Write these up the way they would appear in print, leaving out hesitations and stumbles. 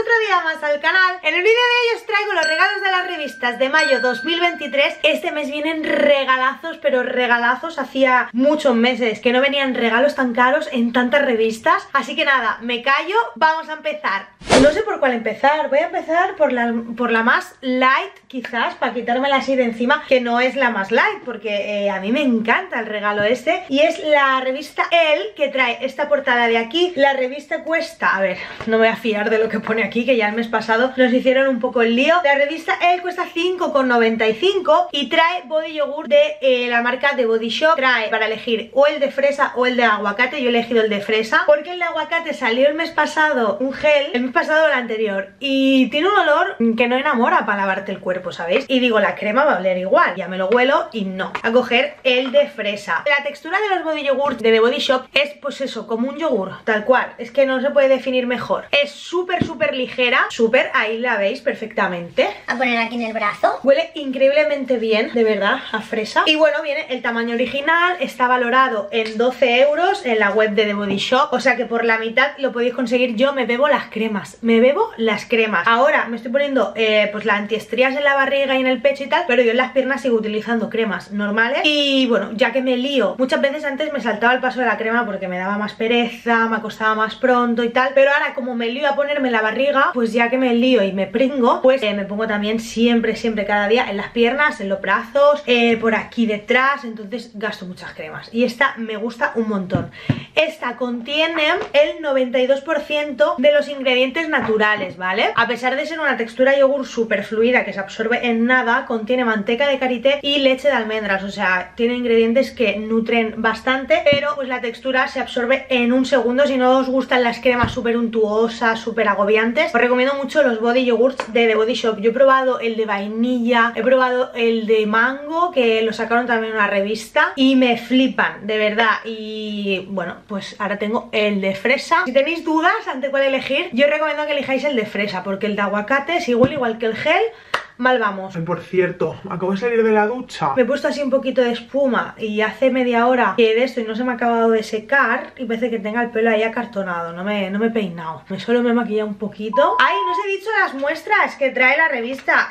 otro día más al canal. En el vídeo de hoy os traigo los regalos de las revistas de mayo 2023. Este mes vienen regalazos, pero regalazos. Hacía muchos meses que no venían regalos tan caros en tantas revistas. Así que nada, me callo, vamos a empezar. No sé por cuál empezar, voy a empezar por la más light quizás, para quitármela así de encima, que no es la más light, porque a mí me encanta el regalo este. Y es la revista Elle, que trae esta portada de aquí. La revista cuesta, a ver, no me voy a fiar de lo que pone aquí, que ya el mes pasado nos hicieron un poco el lío. La revista Elle cuesta 5,95 y trae body yogur de la marca The Body Shop. Trae para elegir o el de fresa o el de aguacate. Yo he elegido el de fresa porque el de aguacate salió el mes pasado, un gel, el mes pasado o el anterior, y tiene un olor que no enamora para lavarte el cuerpo, ¿sabéis? Y digo, la crema va a oler igual, ya me lo huelo y no. A coger el de fresa. La textura de los body yogur de The Body Shop es pues eso, como un yogur, tal cual, es que no se puede definir mejor. Es súper ligera, súper, ahí la veis perfectamente. A poner aquí en el brazo. Huele increíblemente bien, de verdad, a fresa. Y bueno, viene el tamaño original, está valorado en 12 euros en la web de The Body Shop, o sea que por la mitad lo podéis conseguir. Yo me bebo las cremas, me bebo las cremas. Ahora me estoy poniendo pues la antiestrías en la barriga y en el pecho y tal, pero yo en las piernas sigo utilizando cremas normales. Y bueno, ya que me lío, muchas veces antes me saltaba el paso de la crema porque me daba más pereza, me acostaba más pronto y tal, pero ahora como me lío a ponerme en la barriga, pues ya que me lío y me pringo, pues me pongo también siempre, cada día en las piernas, en los brazos, por aquí detrás. Entonces gasto muchas cremas y esta me gusta un montón. Esta contiene el 92% de los ingredientes naturales, ¿vale? A pesar de ser una textura yogur súper fluida que se absorbe en nada, contiene manteca de karité y leche de almendras, o sea, tiene ingredientes que nutren bastante, pero pues la textura se absorbe en un segundo. Si no os gustan las cremas súper untuosas, súper agobiantes, os recomiendo mucho los body yogurts de The Body Shop. Yo he probado el de vainilla, he probado el de mango, que lo sacaron también en una revista, y me flipan, de verdad. Y bueno, pues ahora tengo el de fresa. Si tenéis dudas ante cuál elegir, yo os recomiendo que elijáis el de fresa, porque el de aguacate es igual que el gel. Mal vamos. Ay, por cierto, acabo de salir de la ducha. Me he puesto así un poquito de espuma y hace media hora que de esto y no se me ha acabado de secar y parece que tenga el pelo ahí acartonado. No me he peinado. Solo me he maquillado un poquito. Ay, no os he dicho las muestras que trae la revista.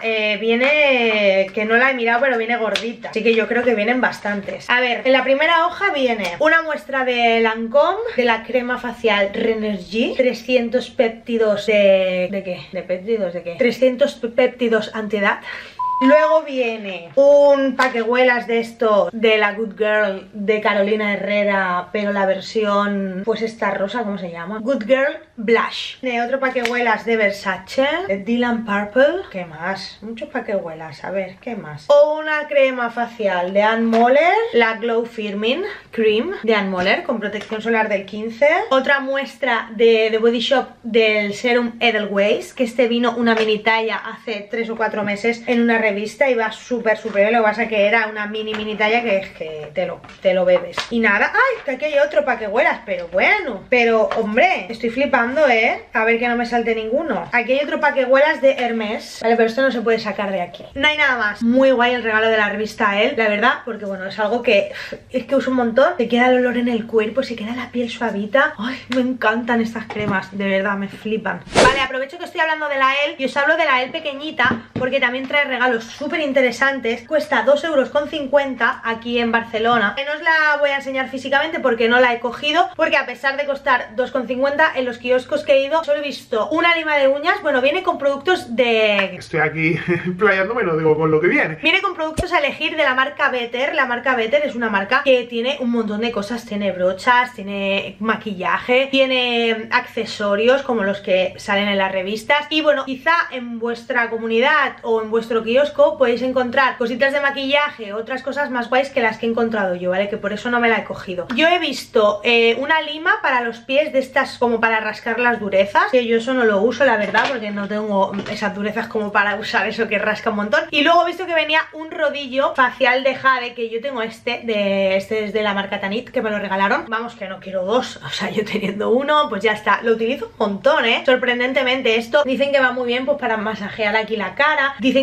Viene, que no la he mirado, pero viene gordita. Así que yo creo que vienen bastantes. A ver, en la primera hoja viene una muestra de Lancôme, de la crema facial Renergie. 300 péptidos de... ¿De qué? ¿De péptidos de qué? 300 péptidos anti edad. Luego viene un paquehuelas de esto de la Good Girl de Carolina Herrera, pero la versión, pues esta rosa, ¿cómo se llama? Good Girl Blush. Tiene otro paquehuelas de Versace, de Dylan Purple. ¿Qué más? Muchos paquehuelas, a ver, ¿qué más? O una crema facial de Ann Moller, la Glow Firming Cream de Ann Moller, con protección solar del 15. Otra muestra de The Body Shop del Serum Edelweiss, que este vino una mini talla hace 3 o 4 meses en una revista y va súper bien. Lo que pasa que era una mini talla que es que te lo bebes. Y nada, ay, que aquí hay otro paquehuelas, pero bueno, pero hombre, estoy flipando, a ver que no me salte ninguno. Aquí hay otro paquehuelas de Hermès, vale, pero esto no se puede sacar de aquí. No hay nada más. Muy guay el regalo de la revista Elle, la verdad, porque bueno, es algo que es que uso un montón. Se queda el olor en el cuerpo, se queda la piel suavita. Ay, me encantan estas cremas, de verdad, me flipan. Vale, aprovecho que estoy hablando de la Elle y os hablo de la Elle pequeñita, porque también trae regalos súper interesantes. Cuesta 2,50 € aquí en Barcelona. No os la voy a enseñar físicamente porque no la he cogido, porque a pesar de costar 2,50 en los kioscos que he ido, solo he visto una lima de uñas. Bueno, viene con productos de... Estoy aquí playándome, no digo con lo que viene. Viene con productos a elegir de la marca Better. La marca Better es una marca que tiene un montón de cosas. Tiene brochas, tiene maquillaje, tiene accesorios como los que salen en las revistas. Y bueno, quizá en vuestra comunidad o en vuestro kiosco podéis encontrar cositas de maquillaje, otras cosas más guays que las que he encontrado yo, ¿vale? Que por eso no me la he cogido. Yo he visto una lima para los pies de estas como para rascar las durezas, que yo eso no lo uso, la verdad, porque no tengo esas durezas como para usar eso que rasca un montón. Y luego he visto que venía un rodillo facial de Jade, que yo tengo este es de la marca Tanit, que me lo regalaron. Vamos, que no quiero dos, o sea, yo teniendo uno, pues ya está. Lo utilizo un montón, sorprendentemente. Esto dicen que va muy bien pues para masajear aquí la cara. Dicen que si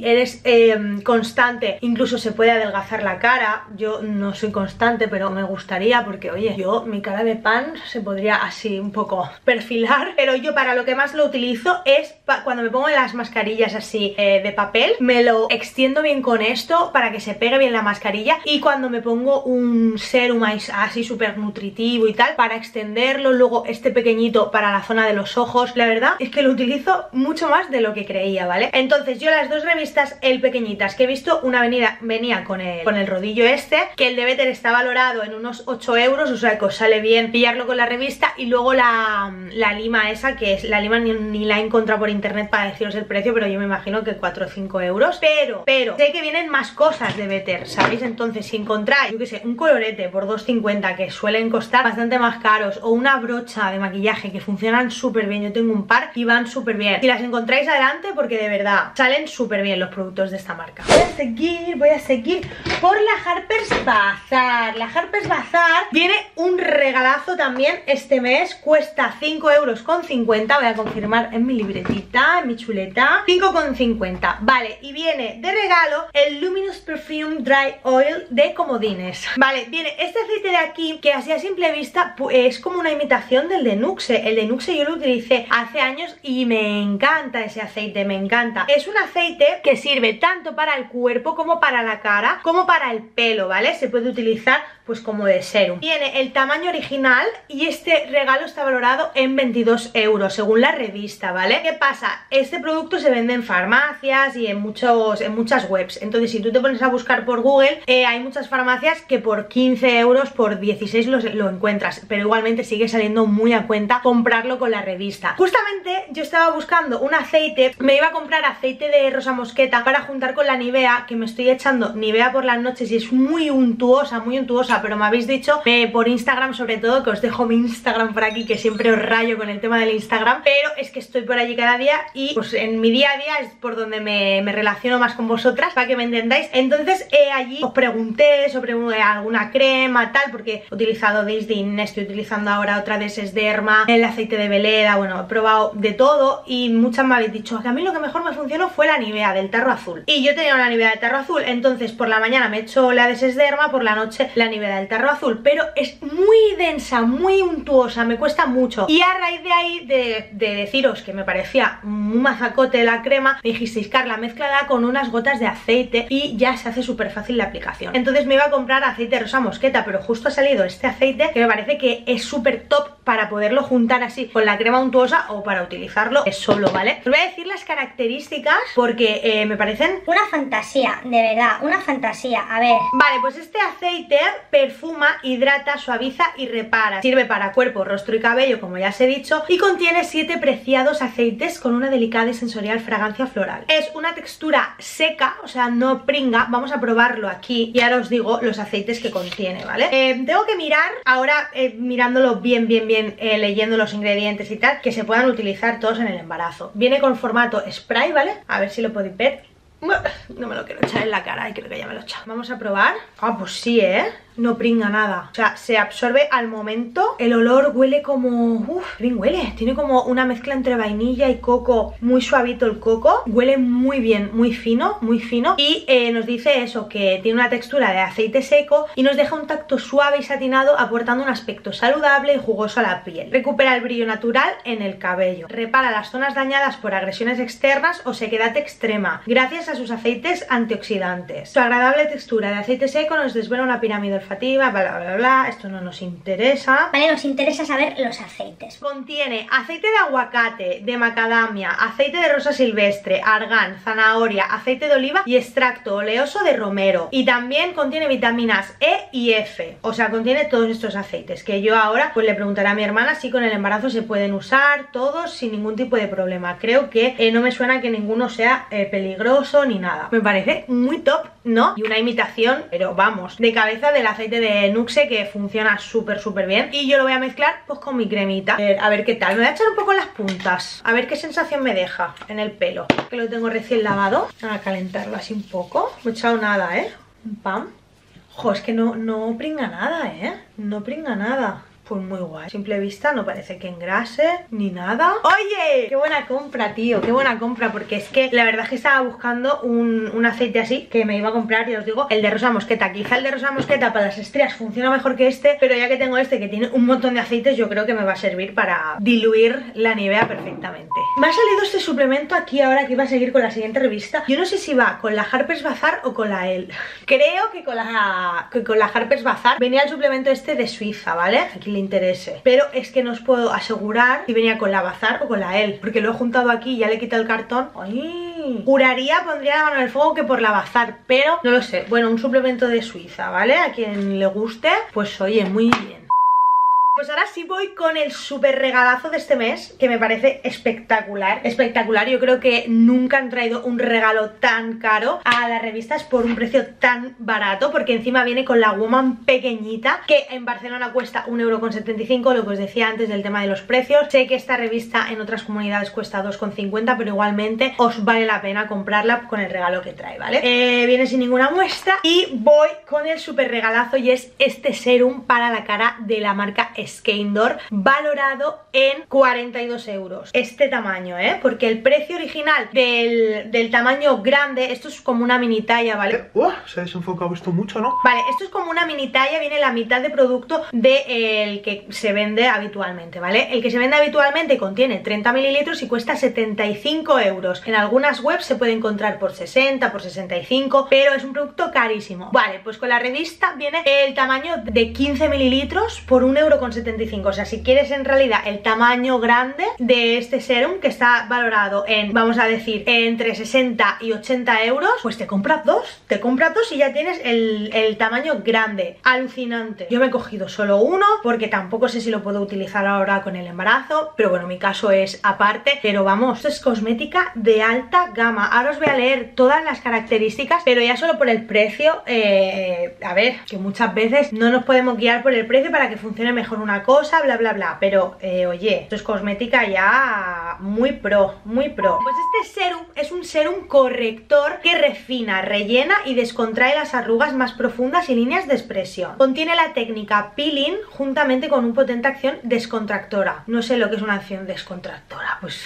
eres constante, incluso se puede adelgazar la cara. Yo no soy constante, pero me gustaría porque, oye, mi cara de pan se podría así un poco perfilar. Pero yo para lo que más lo utilizo es cuando me pongo las mascarillas así de papel, me lo extiendo bien con esto para que se pegue bien la mascarilla, y cuando me pongo un serum así súper nutritivo y tal, para extenderlo, luego este pequeñito para la zona de los ojos. La verdad es que lo utilizo mucho más de lo que creía, ¿vale? Entonces yo las dos revistas, el pequeñitas que he visto, una venía con el rodillo este, que el de Better está valorado en unos 8 euros, o sea que os sale bien pillarlo con la revista, y luego la lima esa, que es la lima, ni la he encontrado por internet para deciros el precio, pero yo me imagino que 4 o 5 euros, pero sé que vienen más cosas de Better, ¿sabéis? Entonces si encontráis, yo que sé, un colorete por 2,50 que suelen costar bastante más caros, o una brocha de maquillaje que funcionan súper bien, yo tengo un par y van súper bien, si las encontráis adelante, porque de verdad salen súper bien los productos de esta marca. Voy a seguir por la Harper's Bazaar. La Harper's Bazaar viene un regalazo también este mes, cuesta 5,50 €, voy a confirmar en mi libretita, en mi chuleta, 5,50, vale, y viene de regalo el Luminous Perfume Dry Oil de Comodines. Vale, viene este aceite de aquí, que así a simple vista es como una imitación del de Nuxe. El de Nuxe yo lo utilicé hace años y me encanta ese aceite, me encanta. Es un aceite que sirve tanto para el cuerpo como para la cara, como para el pelo, ¿vale? Se puede utilizar pues como de serum. Tiene el tamaño original y este regalo está valorado en 22 euros según la revista, ¿vale? ¿Qué pasa? Este producto se vende en farmacias y en muchas webs. Entonces si tú te pones a buscar por Google, hay muchas farmacias que por 15 euros, por 16 lo encuentras, pero igualmente sigue saliendo muy a cuenta comprarlo con la revista. Justamente yo estaba buscando un aceite, me iba a comprar aceite de rosa mosqueta para juntar con la Nivea, que me estoy echando Nivea por las noches y es muy untuosa, pero me habéis dicho por Instagram, sobre todo, que os dejo mi Instagram por aquí, que siempre os rayo con el tema del Instagram, pero es que estoy por allí cada día y pues en mi día a día es por donde me relaciono más con vosotras, para que me entendáis. Entonces allí os pregunté sobre alguna crema, tal, porque he utilizado Disdin, estoy utilizando ahora otra de Sesderma, el aceite de Veleda, bueno, he probado de todo y muchas me habéis dicho que a mí lo que mejor me funcionó fue la Nivea del tarro azul, y yo tenía una Nivea del tarro azul, entonces por la mañana me echo la de Sesderma, por la noche la Nivea del tarro azul, pero es muy densa, muy untuosa, me cuesta mucho, y a raíz de ahí de deciros que me parecía un mazacote la crema, me dijisteis: Carla, mézclala con unas gotas de aceite y ya se hace súper fácil la aplicación. Entonces me iba a comprar aceite de rosa mosqueta, pero justo ha salido este aceite que me parece que es súper top para poderlo juntar así con la crema untuosa o para utilizarlo solo, ¿vale? Os voy a decir las características porque me parecen una fantasía, de verdad, una fantasía. A ver, vale, pues este aceite perfuma, hidrata, suaviza y repara. Sirve para cuerpo, rostro y cabello, como ya os he dicho, y contiene 7 preciados aceites con una delicada y sensorial fragancia floral. Es una textura seca, o sea, no pringa. Vamos a probarlo aquí y ahora os digo los aceites que contiene, ¿vale? Tengo que mirar ahora, mirándolo bien, leyendo los ingredientes y tal, que se puedan utilizar todos en el embarazo. Viene con formato spray, ¿vale? A ver si lo podéis ver. No me lo quiero echar en la cara y creo que ya me lo he echado. Vamos a probar. Ah, pues sí, no pringa nada, o sea, se absorbe al momento. El olor huele como... bien huele, tiene como una mezcla entre vainilla y coco, muy suavito el coco, huele muy bien, muy fino, y nos dice eso, que tiene una textura de aceite seco y nos deja un tacto suave y satinado, aportando un aspecto saludable y jugoso a la piel. Recupera el brillo natural en el cabello, repara las zonas dañadas por agresiones externas o sequedad extrema, gracias a sus aceites antioxidantes. Su agradable textura de aceite seco nos desvela una pirámide olfativa, bla bla bla. Esto no nos interesa. Vale, nos interesa saber los aceites. Contiene aceite de aguacate, de macadamia, aceite de rosa silvestre, argán, zanahoria, aceite de oliva y extracto oleoso de romero. Y también contiene vitaminas E y F. O sea, contiene todos estos aceites, que yo ahora pues le preguntaré a mi hermana si con el embarazo se pueden usar todos sin ningún tipo de problema. Creo que no me suena que ninguno sea peligroso ni nada. Me parece muy top, ¿no? Y una imitación, pero vamos, de cabeza del aceite de Nuxe, que funciona súper bien. Y yo lo voy a mezclar pues con mi cremita, a ver qué tal. Me voy a echar un poco en las puntas, a ver qué sensación me deja en el pelo, que lo tengo recién lavado. A calentarlo así un poco. No he echado nada, un pam. Jo, es que no pringa nada, no pringa nada. Pues muy guay. A simple vista no parece que engrase ni nada. ¡Oye! ¡Qué buena compra, tío! ¡Qué buena compra! Porque es que la verdad es que estaba buscando un aceite así que me iba a comprar, ya os digo, el de rosa mosqueta. Quizá el de rosa mosqueta para las estrías funciona mejor que este, pero ya que tengo este que tiene un montón de aceites, yo creo que me va a servir para diluir la Nivea perfectamente. Me ha salido este suplemento aquí ahora que iba a seguir con la siguiente revista. Yo no sé si va con la Harper's Bazaar o con la Elle. Creo que con la Harper's Bazaar venía el suplemento este de Suiza, ¿vale? A quien le interese. Pero es que no os puedo asegurar si venía con la Bazaar o con la Elle, porque lo he juntado aquí y ya le he quitado el cartón. ¡Ay! Juraría, pondría la mano en el fuego que por la Bazaar, pero no lo sé. Bueno, un suplemento de Suiza, ¿vale? A quien le guste, pues oye, muy bien. Pues ahora sí voy con el súper regalazo de este mes, que me parece espectacular. Espectacular, yo creo que nunca han traído un regalo tan caro a las revistas por un precio tan barato, porque encima viene con la Woman pequeñita, que en Barcelona cuesta 1,75 €, lo que os decía antes del tema de los precios. Sé que esta revista en otras comunidades cuesta 2,50, pero igualmente os vale la pena comprarla con el regalo que trae, ¿vale? Viene sin ninguna muestra y voy con el súper regalazo, y es este serum para la cara de la marca Skeindor, valorado en 42 €. Este tamaño, porque el precio original del tamaño grande, esto es como una mini talla, ¿vale? Se ha desenfocado esto mucho, ¿no? Vale, esto es como una mini talla, viene la mitad de producto del que se vende habitualmente, ¿vale? El que se vende habitualmente contiene 30 mililitros y cuesta 75 €. En algunas webs se puede encontrar por 60, por 65, pero es un producto carísimo. Vale, pues con la revista viene el tamaño de 15 mililitros por 1,75 €. O sea, si quieres en realidad el tamaño grande de este serum, que está valorado en, vamos a decir, entre 60 y 80 €, pues te compras dos. Te compras dos y ya tienes el tamaño grande. Alucinante. Yo me he cogido solo uno porque tampoco sé si lo puedo utilizar ahora con el embarazo, pero bueno, mi caso es aparte. Pero vamos, esto es cosmética de alta gama. Ahora os voy a leer todas las características, pero ya solo por el precio, a ver, que muchas veces no nos podemos guiar por el precio para que funcione mejor una cosa, bla bla bla, pero oye, esto es cosmética ya muy pro, muy pro. Pues este serum es un serum corrector que refina, rellena y descontrae las arrugas más profundas y líneas de expresión. Contiene la técnica peeling juntamente con una potente acción descontractora. No sé lo que es una acción descontractora, pues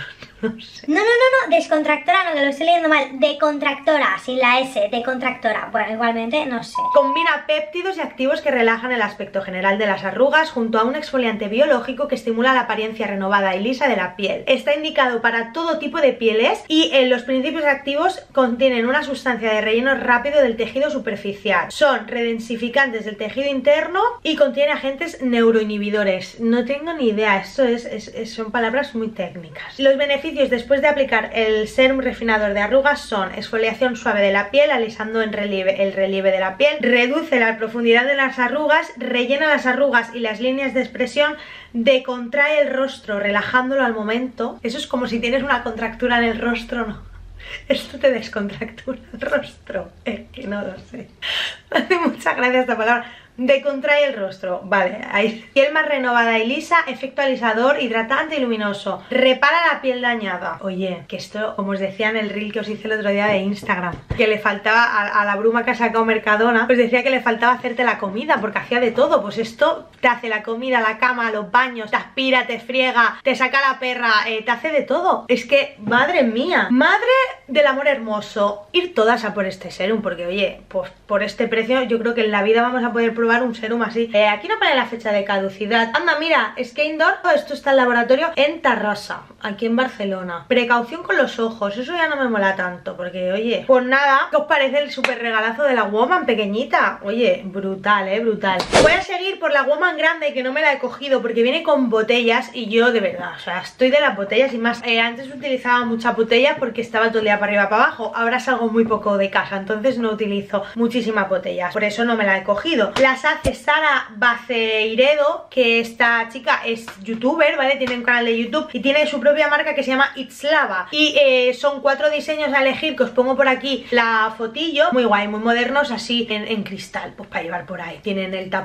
no sé. No, descontractora, no, que lo estoy leyendo mal. Decontractora, sin la S, decontractora. Bueno, igualmente, no sé. Combina péptidos y activos que relajan el aspecto general de las arrugas junto a un exfoliante biológico que estimula la apariencia renovada y lisa de la piel. Está indicado para todo tipo de pieles y los principios activos contienen una sustancia de relleno rápido del tejido superficial. Son redensificantes del tejido interno y contiene agentes neuroinhibidores. No tengo ni idea, esto son palabras muy técnicas. Los beneficios después de aplicar el serum refinador de arrugas son exfoliación suave de la piel, alisando el relieve de la piel, reduce la profundidad de las arrugas, rellena las arrugas y las líneas de expresión, decontrae el rostro relajándolo al momento. Eso es como si tienes una contractura en el rostro, ¿no? Esto te descontractura el rostro, que no lo sé. Me hace mucha gracia esta palabra. Decontrae el rostro, vale, ahí. Piel más renovada y lisa, efecto alisador, hidratante y luminoso. Repara la piel dañada. Oye, que esto, como os decía en el reel que os hice el otro día de Instagram, que le faltaba a la bruma que ha sacado Mercadona, pues decía que le faltaba hacerte la comida, porque hacía de todo. Pues esto te hace la comida, la cama, los baños, te aspira, te friega, te saca la perra, te hace de todo. Es que, madre mía, madre del amor hermoso, ir todas a por este serum, porque oye, pues por este precio yo creo que en la vida vamos a poder probar un serum así. Aquí no pone la fecha de caducidad. Anda, mira, Skeindor, esto está en laboratorio en Tarrasa, aquí en Barcelona. Precaución con los ojos, eso ya no me mola tanto, porque oye, pues nada, ¿qué os parece el súper regalazo de la Woman pequeñita? Oye, brutal, brutal. Voy a seguir por la Woman grande, que no me la he cogido porque viene con botellas y yo de verdad, o sea, estoy de las botellas y más. Antes utilizaba muchas botellas porque estaba todo el día para arriba para abajo, ahora salgo muy poco de casa, entonces no utilizo muchísimas botellas, por eso no me la he cogido. Las hace Sara Baceiredo, que esta chica es youtuber, ¿vale? Tiene un canal de YouTube y tiene su propia marca que se llama It's Lava. Y son 4 diseños a elegir, que os pongo por aquí la fotillo. Muy guay, muy modernos, así en cristal, pues para llevar por ahí. Tienen en el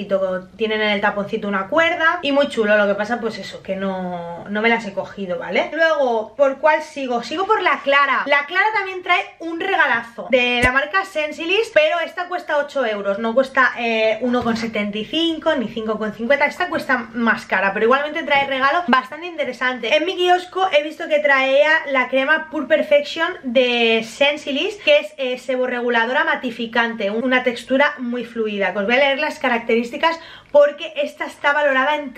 taponcito una cuerda y muy chulo. Lo que pasa, pues eso, que no me las he cogido, ¿vale? Luego, ¿por cuál sigo? Sigo por la Clara. La Clara también trae un regalazo de la marca Sensilis, pero esta cuesta cuesta 8 euros, no cuesta 1,75 ni 5,50. Esta cuesta más cara, pero igualmente trae regalo bastante interesante. En mi kiosco he visto que traía la crema Pure Perfection de Sensilis, que es seborreguladora matificante, una textura muy fluida. Os voy a leer las características porque esta está valorada en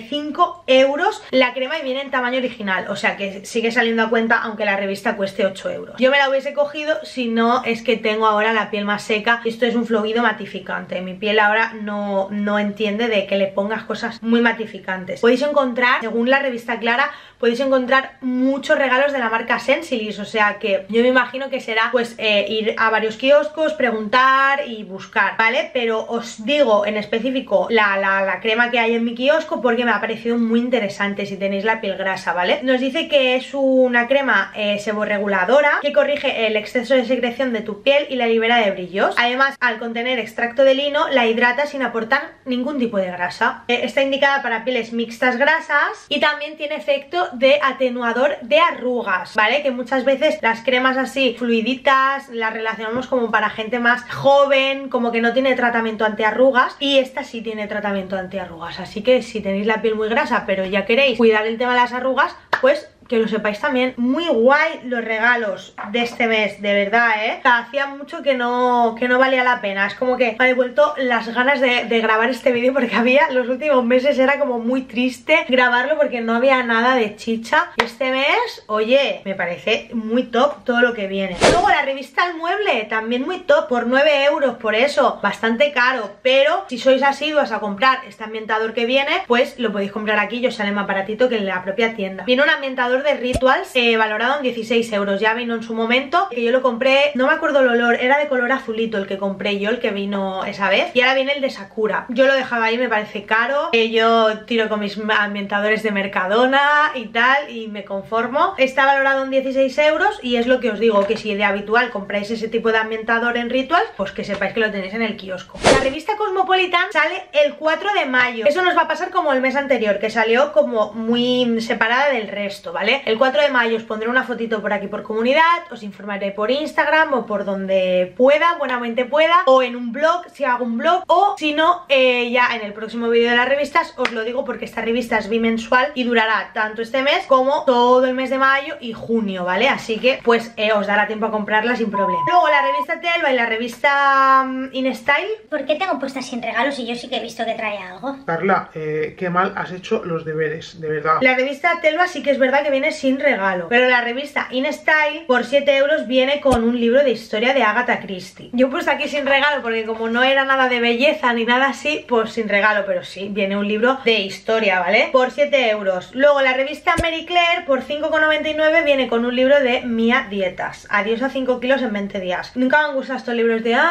35 euros la crema y viene en tamaño original, o sea que sigue saliendo a cuenta aunque la revista cueste 8 euros. Yo me la hubiese cogido si no es que tengo ahora la piel más seca y esto es un fluido matificante. Mi piel ahora no entiende de que le pongas cosas muy matificantes. Podéis encontrar, según la revista Clara, podéis encontrar muchos regalos de la marca Sensilis, o sea que yo me imagino que será pues ir a varios kioscos, preguntar y buscar, ¿vale? Pero os digo en específico la crema que hay en mi kiosco porque me ha parecido muy interesante si tenéis la piel grasa, ¿vale? Nos dice que es una crema seborreguladora que corrige el exceso de secreción de tu piel y la libera de brillos. Además, al contener extracto de lino, la hidrata sin aportar ningún tipo de grasa. Está indicada para pieles mixtas grasas y también tiene efecto de atenuador de arrugas, ¿vale? Que muchas veces las cremas así fluiditas las relacionamos como para gente más joven, como que no tiene tratamiento antiarrugas, y esta sí tiene tratamiento antiarrugas, así que si tenéis la piel muy grasa pero ya queréis cuidar el tema de las arrugas, pues que lo sepáis también. Muy guay los regalos de este mes, de verdad, hacía mucho que no valía la pena. Es como que me ha devuelto las ganas de grabar este vídeo porque los últimos meses era como muy triste grabarlo porque no había nada de chicha. Y este mes, oye, me parece muy top todo lo que viene. Luego la revista El Mueble, también muy top, por 9 euros, por eso, bastante caro. Pero si sois asiduos a comprar este ambientador que viene, pues lo podéis comprar aquí y os sale más baratito que en la propia tienda. Viene un ambientador de Rituals valorado en 16 euros, ya vino en su momento, que yo lo compré, no me acuerdo el olor, era de color azulito el que compré yo, el que vino esa vez, y ahora viene el de Sakura. Yo lo dejaba ahí, me parece caro, yo tiro con mis ambientadores de Mercadona y tal, y me conformo. Está valorado en 16 euros y es lo que os digo, que si de habitual compráis ese tipo de ambientador en Rituals, pues que sepáis que lo tenéis en el kiosco. La revista Cosmopolitan sale el 4 de mayo, eso nos va a pasar como el mes anterior, que salió como muy separada del resto, ¿vale? El 4 de mayo os pondré una fotito por aquí por comunidad, os informaré por Instagram o por donde pueda, buenamente pueda, o en un blog, si hago un blog, o si no, ya en el próximo vídeo de las revistas os lo digo porque esta revista es bimensual y durará tanto este mes como todo el mes de mayo y junio, ¿vale? Así que pues os dará tiempo a comprarla sin problema. Luego la revista Telva y la revista InStyle. ¿Por qué tengo puestas sin regalos y yo sí que he visto que trae algo? Carla, qué mal has hecho los deberes, de verdad. La revista Telva sí que es verdad que viene sin regalo, pero la revista InStyle por 7 euros viene con un libro de historia de Agatha Christie. Yo he puesto aquí sin regalo porque como no era nada de belleza ni nada así, pues sin regalo, pero sí, viene un libro de historia, ¿vale? Por 7 euros. Luego la revista Marie Claire por 5,99 viene con un libro de Mía Dietas. Adiós a 5 kilos en 20 días. Nunca me han gustado estos libros de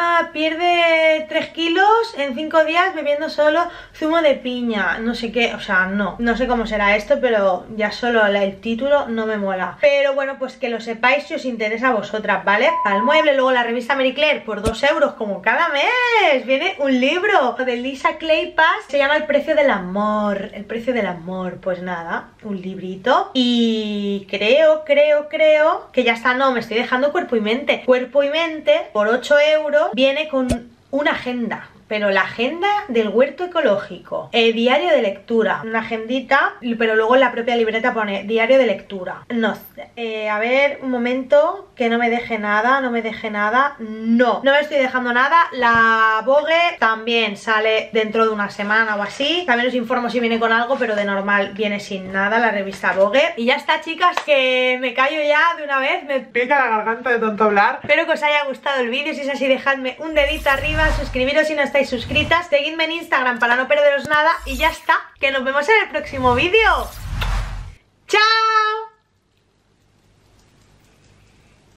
pierde 3 kilos en 5 días bebiendo solo zumo de piña, no sé qué, o sea, no sé cómo será esto, pero ya solo el título no me mola. Pero bueno, pues que lo sepáis si os interesa a vosotras, ¿vale? Al Mueble. Luego la revista Marie Claire por 2 euros como cada mes viene un libro de Lisa Kleypas, se llama El precio del amor. El precio del amor, pues nada, un librito. Y creo que ya está, no, me estoy dejando Cuerpo y Mente. Cuerpo y Mente por 8 euros viene con una agenda, pero la agenda del huerto ecológico, diario de lectura, una agendita, pero luego en la propia libreta pone diario de lectura. No sé, a ver, un momento, que no me deje nada, no me estoy dejando nada. La Vogue también sale dentro de una semana o así, también os informo si viene con algo, pero de normal viene sin nada la revista Vogue. Y ya está, chicas, que me callo ya de una vez, me pica la garganta de tanto hablar. Espero que os haya gustado el vídeo, si es así dejadme un dedito arriba, suscribiros si no estáis suscritas, seguidme en Instagram para no perderos nada y ya está, que nos vemos en el próximo vídeo.